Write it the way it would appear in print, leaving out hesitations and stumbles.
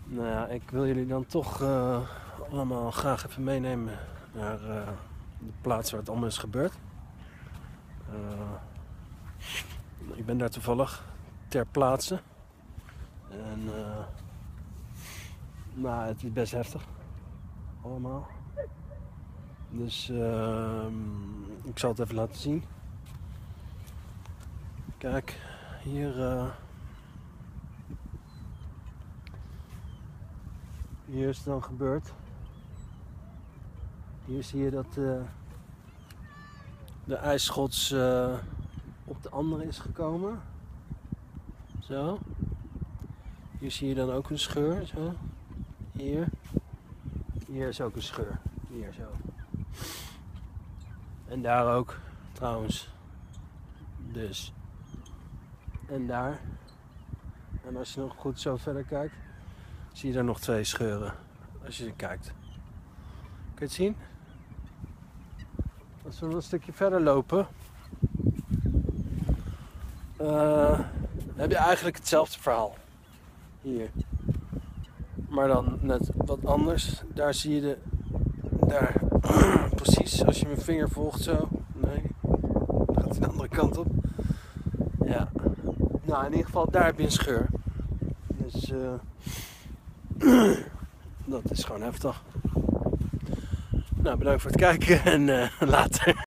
Nou ja, ik wil jullie dan toch allemaal graag even meenemen naar de plaats waar het allemaal is gebeurd. Ik ben daar toevallig ter plaatse. En nou, het is best heftig. Allemaal. Dus ik zal het even laten zien. Kijk, hier... hier is het dan gebeurd. Hier zie je dat de ijsschots op de andere is gekomen. Zo. Hier zie je dan ook een scheur. Zo. Hier. Hier is ook een scheur. Hier zo. En daar ook trouwens. Dus. En daar. En als je nog goed zo verder kijkt, zie je daar nog 2 scheuren. Als je kijkt. Kun je het zien? Als we nog een stukje verder lopen, heb je eigenlijk hetzelfde verhaal. Hier. Maar dan net wat anders. Daar zie je de... Daar. Precies, als je mijn vinger volgt zo. Nee. Dan gaat hij de andere kant op. Ja. Nou, in ieder geval, daar heb je een scheur. Dus... dat is gewoon heftig. Nou, bedankt voor het kijken en later.